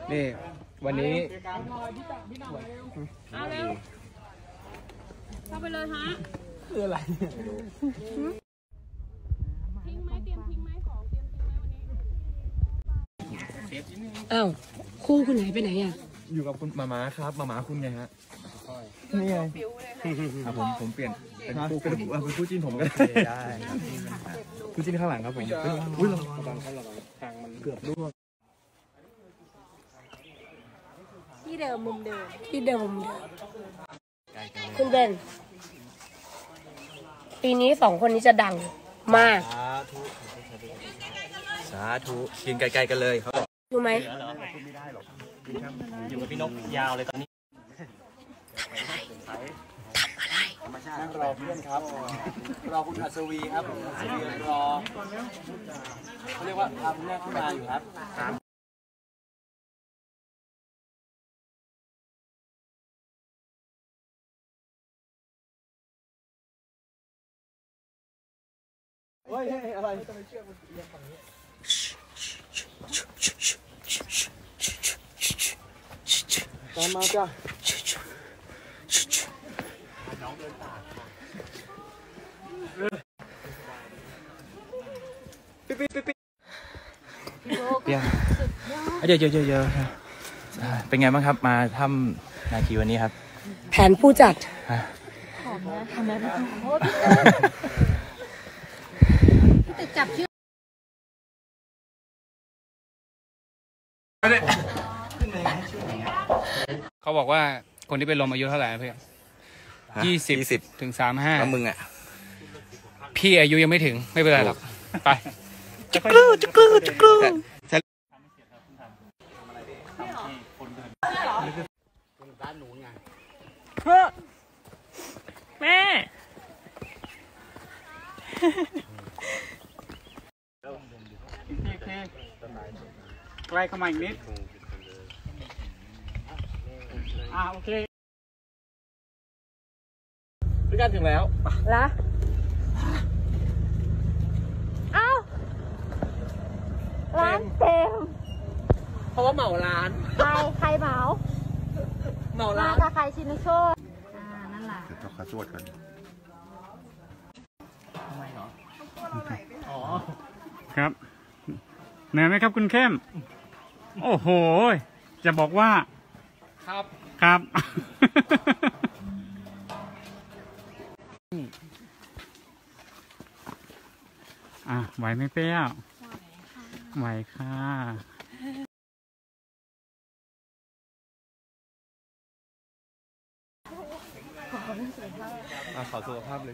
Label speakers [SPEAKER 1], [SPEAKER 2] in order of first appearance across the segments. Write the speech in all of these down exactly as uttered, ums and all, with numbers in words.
[SPEAKER 1] นี่วันนี้
[SPEAKER 2] เอาเร็วเข้าไปเลยฮะ
[SPEAKER 1] คืออะไร
[SPEAKER 2] ทิ้งไหมเตรียมทิ้งไหมของเตรียมทิ้งไหมวันนี้
[SPEAKER 3] อ้าวคู่คุณไหนไปไหนอ่ะ
[SPEAKER 1] อยู่กับคุณมาม้าครับมาม้าคุณไงฮะนี่ไงครับผมผมเปลี่ยนเป็นคู่เป็นเป็นคู่จิ้นผมก็ได้คู่จิ้นข้างหลังครับผมอุ้ยระวังครับระวังทางมันเกือบร่วง
[SPEAKER 3] ที่เดิมมุมเดิมที่เดิมมุมเดิมคุณเบนปีนี้สองคนนี้จะดังมาก
[SPEAKER 4] สาธุสาธุกินไกลๆกันเลยเขาบอก
[SPEAKER 3] รู้ไหม
[SPEAKER 4] อยู่กับพี่นกยาวเลยตอนนี้
[SPEAKER 3] ทำอะไรทำอะไร
[SPEAKER 1] นั่งรอเพื่อนครับรอคุณอัศวีครับอัศวีรอเขาเรียกว่าพาคุณแม่ขึ้นมาอยู่ครับเฮ้ยอะไรตามมาจ้ะน้องเดินตามปิ๊บปิ๊บปิ๊บปิ๊บเดี๋ยวเดี๋ยวเดี๋ยวเดี๋ยวเป็นไงบ้างครับมาทำนาคีวันนี้ครับ
[SPEAKER 3] แผนผู้จัดจับชื่อ
[SPEAKER 1] เขาบอกว่าคนที่เป็นลมอายุเท่าไหร่เพื่อนยี่สิบสิบถึงสามห้าแล้วมึงอ่ะพี่อายุยังไม่ถึงไม่เป็นไรหรอกไปจุกรูจุกรูจุกรู
[SPEAKER 2] แม่ใกล้เข้ามาอีกนิดอ่าโอเคพี่กันถึงแล้ว
[SPEAKER 3] ละเอ้าร้านเต็ม
[SPEAKER 1] เพราะว่าเหมาร้าน
[SPEAKER 3] ใครใครเหมา
[SPEAKER 1] เหมาร้าน
[SPEAKER 3] กับใครชินโชตอ่านั่นแหละ
[SPEAKER 4] เดี๋ยวต้องขาสวดกัน
[SPEAKER 1] ทำไมเหรออ๋อ
[SPEAKER 5] ครับเหนื่อยไหมครับคุณเข้มโอ้โหจะบอกว่า
[SPEAKER 1] ครับ
[SPEAKER 5] ครับอ่ะไหวไหมเปรี้ยวไหวค่ะ
[SPEAKER 1] ขอสุขภาพเลย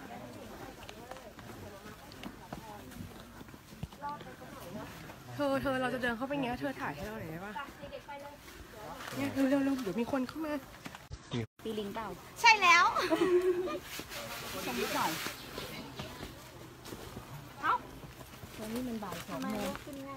[SPEAKER 3] เธอเธอเราจะเดินเข้าไปเงี้ยเธอถ่ายให้เราหน่อยได้ปะเนี่ยเร็วๆเดี๋ยวมีคนเข้ามาปีลิงเปล่าใช่แล้วสมมติหน่อยเอ้าตอนนี้มันบ่ายสองโมง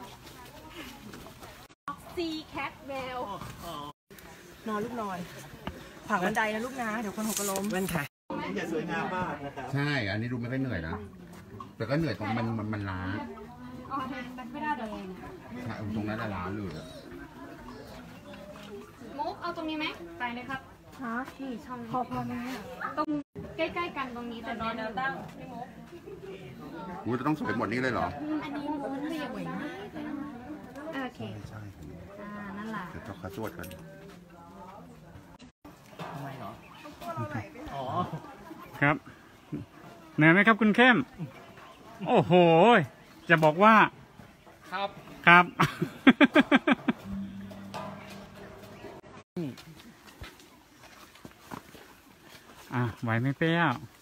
[SPEAKER 3] ซีแคทแมวนอนลูกนอนขวางบันไดนะลูกนะเดี๋ยวคนหกกระล้มเว้นค่ะ
[SPEAKER 4] สวยงามมากนะครับ
[SPEAKER 6] ใช่อันนี้ดูไม่ค่อยเหนื่อยนะแต่ก็เหนื่อยตรงมันมันมันล้า
[SPEAKER 3] อ๋อไม่ได้เดี๋ยว
[SPEAKER 6] ใช่ตรงนั้นล้าเลย
[SPEAKER 2] มุกเอาตรงนี้ไหมไปเลยครับ
[SPEAKER 3] ฮะที่ช่องพอพอไหม
[SPEAKER 2] ตรงใกล้ๆกันตรงนี้แต่นอนแนวตั้งพี่มุก
[SPEAKER 6] กูจะต้องสวยหมดนี้เลยเหรอ
[SPEAKER 3] อันนี้มันไม่สวยนะโอเค
[SPEAKER 6] ใช่
[SPEAKER 3] อ่านั่นแหละ
[SPEAKER 6] เดี๋ยวต้องขาสวดกัน
[SPEAKER 1] ทำไมเหรออ๋อ
[SPEAKER 5] ครับเหนื่อยไหมครับคุณเข้มโอ้โหจะบอกว่า
[SPEAKER 1] ครับ
[SPEAKER 5] ครับอ่ะไหวไหมเปรี้ยว